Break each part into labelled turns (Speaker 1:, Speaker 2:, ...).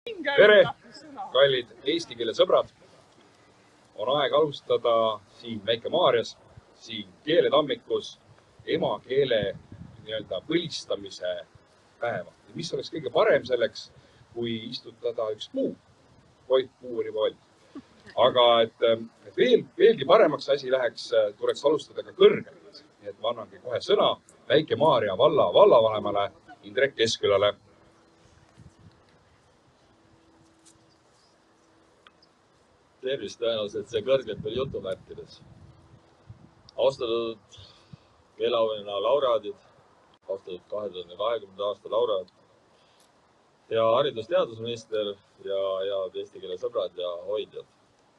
Speaker 1: Tere, kallid eesti keele sõbrad! On aeg alustada siin Väike-Maarjas, siin keeletammikus emakeele põlistamise päeva. Mis oleks kõige parem selleks, kui istutada üks puu? Oi, puu oli juba valmis. Aga et veelgi paremaks asi läheks, tuleks alustada ka kõrgemalt. Nii et ma annangi kohe sõna Väike-Maarja valla vallavanemale Indrek Keskkülale.
Speaker 2: Tervist tõenäoliselt see kõrgelt veel jutumärkides. Austatud keeleauhinna laureaadid, austatud 2020. aasta laureaad ja haridus-teadusminister ja head eesti keele sõbrad ja hoidjad.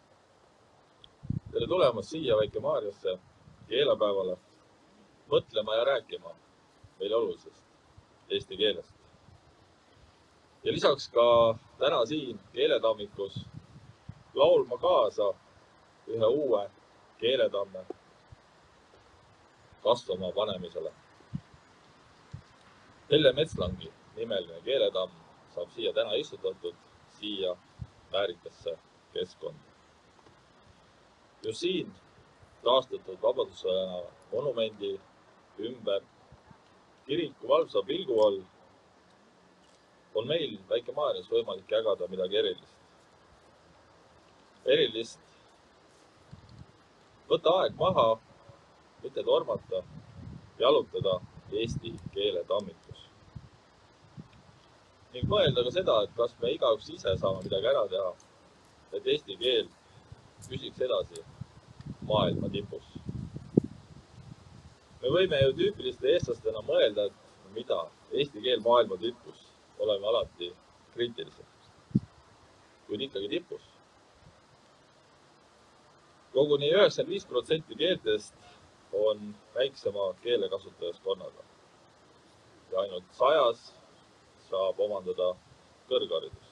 Speaker 2: Tere tulemast siia Väike-Maarjasse keelepäevale mõtlema ja rääkima meile olulisest eesti keelest. Ja lisaks ka täna siin keeletammikus laulma kaasa ühe uue keeletamme kasvama panemisele. Helle Metslangi nimeline keeletamm saab siia täna istutatud, siia väärikasse keskkonda. Just siin taastatud Vabadussõja monumendi ümber kiriku valvsa pilgu all on meil Väike-Maarjas võimalik jagada midagi erilist. Võtta aeg maha, mitte tormata, jalutada eesti keele tammikus. Ning mõelda ka seda, et kas me igaüks ise saame midagi ära teha, et eesti keel püsiks edasi maailma tipus. Me võime ju tüüpiliste eestlastena mõelda, et mida eesti keel maailma tipus, oleme alati kriitilised, kuid ikkagi tipus. Koguni 95% keeltest on väiksema keelekasutajaskonnaga ja ainult 100 saab omandada kõrgharidust.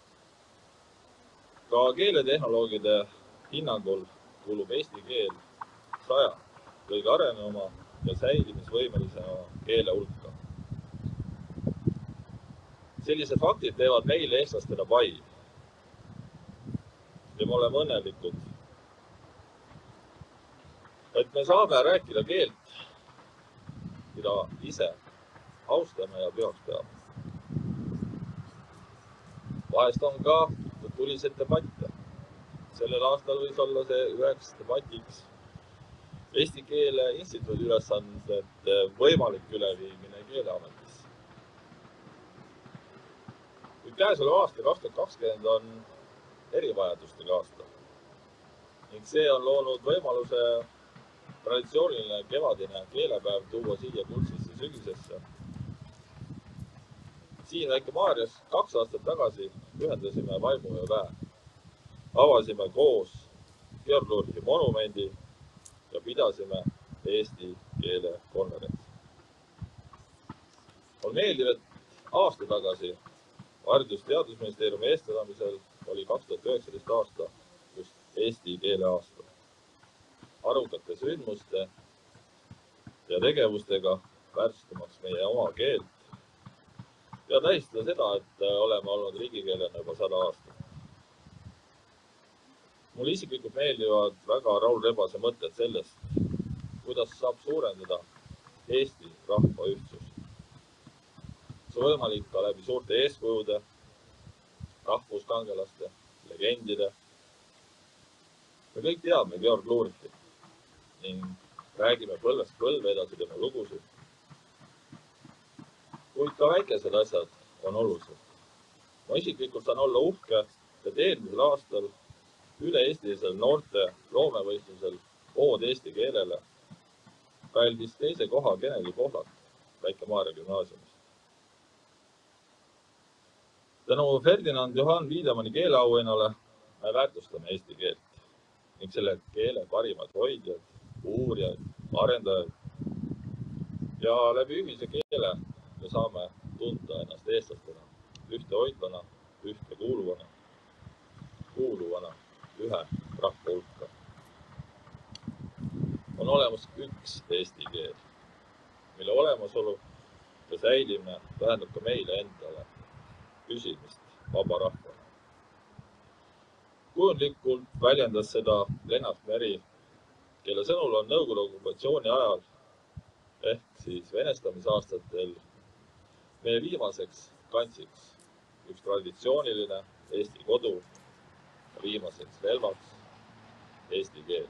Speaker 2: Ka keeletehnoloogide hinnangul kuulub eesti keel 100 kõige arenenuma ja säilimisvõimelisema keele hulka. Sellised faktid teevad meile eestlastena pai ja me oleme õnnelikud, et me saame rääkida keelt, mida ise austame ja pühaks peame. Vahest on ka tulised debatte. Sellel aastal võis olla see üheks debatiks Eesti Keele Instituudi ülesanded võimalik üleviimine Keeleametisse. Kuid käesolev aasta 2020 on erivajadustega aasta ning see on loonud võimaluse traditsiooniline kevadine keelepäev tuua siia kuldsesse sügisesse. Siin Väike-Maarjas 2 aastat tagasi ühendasime vaimu ja väe. Avasime koos Georg Lurchi monumendi ja pidasime eesti keele konverentsi. On meeldiv, et aasta tagasi Haridus-Teadusministeeriumi eestvedamisel oli 2019 aasta just eesti keele aasta. Arukate sündmuste ja tegevustega värskamaks meie oma keelt ja tähistada seda, et oleme olnud riigikeelena juba 100 aastat. Mulle isiklikult meeldivad väga Raul Rebase mõtted sellest, kuidas saab suurendada Eesti rahva ühtsust. See on võimalik ka läbi suurte eeskujude, rahvuskangelaste, legendide. Me kõik teame Georg Lurchi ning räägime põlvest põlve edasi tema lugusid. Kuid ka väikesed asjad on olulised. Ma isiklikult saan olla uhke, et eelmisel aastal üle-eestilisel noorte loomevõistlusel Ood eesti keelele pälvis 2. koha Geneli Pohlak Väike-Maarja gümnaasiumist. Tänu Ferdinand Johann Wiedemanni keeleauhinnale me väärtustame eesti keelt ning selle keele parimad hoidjad, uurijad, arendajad ja läbi ühise keele me saame tunda ennast eestlastena, ühte hoidvana, ühte kuuluvana, ühe rahva hulka. On olemas üks eesti keel, mille olemasolu ja säilimine tähendab ka meile endale püsimist vaba rahvale. Kujundlikult väljendas seda Lennart Meri, kelle sõnul on Nõukogude okupatsiooni ajal ehk siis venestamisaastatel meie viimaseks kantsiks üks traditsiooniline Eesti kodu ja viimaseks relvaks eesti keel.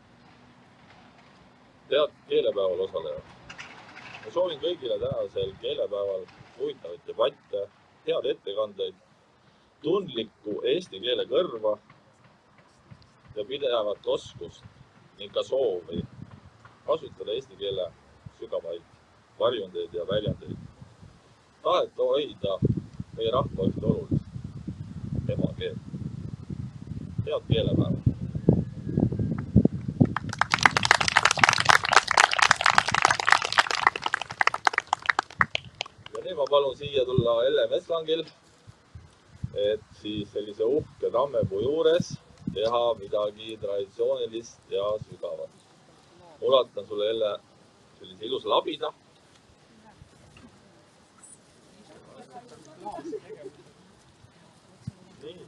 Speaker 2: Head keelepäeval osalejad! Ma soovin kõigile tänasel keelepäeval huvitavaid debatte, head ettekandeid, tundlikku eesti keele kõrva ja pidevat oskust ning ka soovi kasutada eesti keele sügavaid varjundeid ja väljendeid. Tahet hoida meie rahva ühte olulist emakeelt. Head keelepäeva! Ja nüüd ma palun siia tulla Elle Metslangil, et siis sellise uhke tammepuu juures teha midagi traditsioonilist ja sügavat. Ulatan sulle Elle sellise ilusa labida. Nii.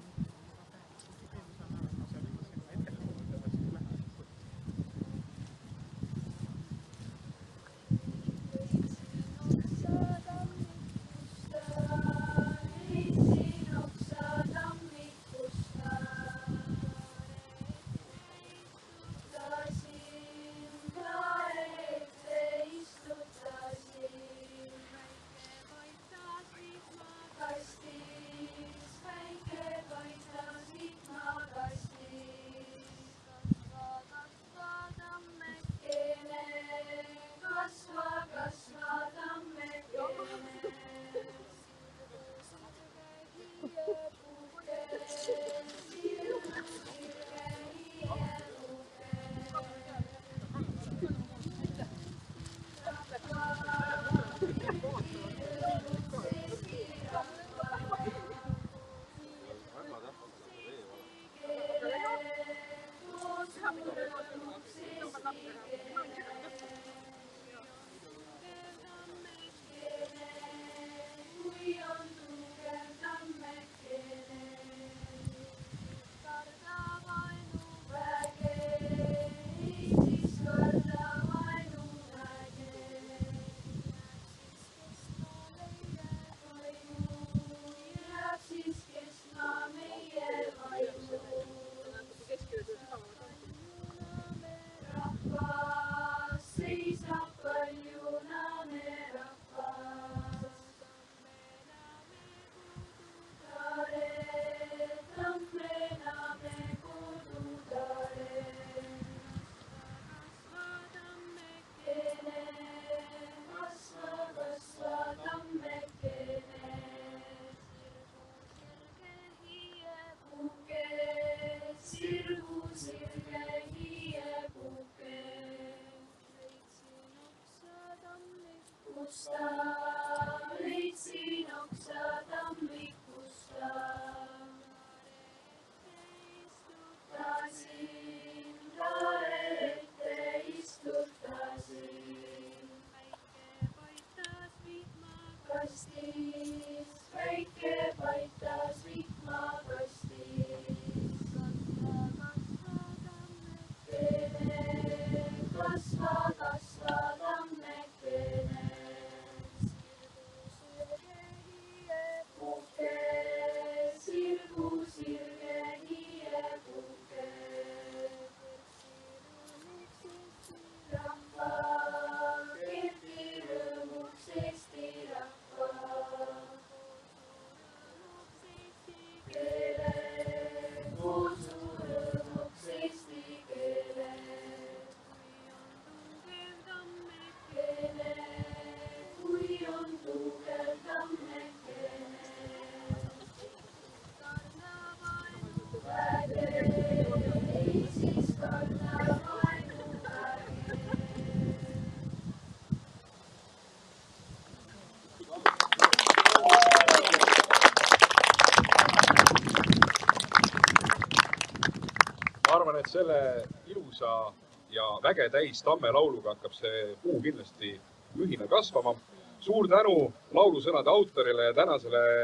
Speaker 1: Ma arvan, et selle ilusa ja väge täis tammelauluga hakkab see puu kindlasti ühina kasvama. Suur tänu laulusõnade autorile ja tänasele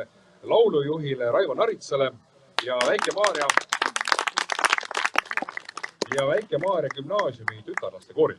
Speaker 1: laulujuhile Raivo Naritsale ja Väike-Maarja gümnaasiumi tütarlaste kooril.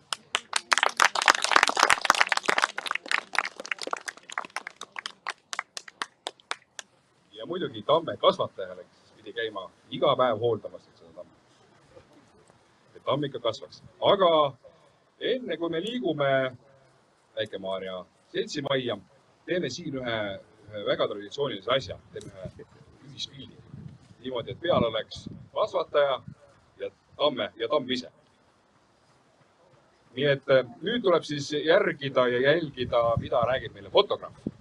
Speaker 1: Ja muidugi tamme kasvatajale, kes pidi käima iga päev hooldamas seda tamme. Et tamm ikka kasvaks. Aga enne kui me liigume Väike-Maarja seltsimajja, teeme siin ühe väga traditsioonilise asja. Teeme ühe ühispildi. Niimoodi, et peal oleks kasvataja ja tamm ise. Nii et nüüd tuleb siis järgida ja jälgida, mida räägib meile fotograaf.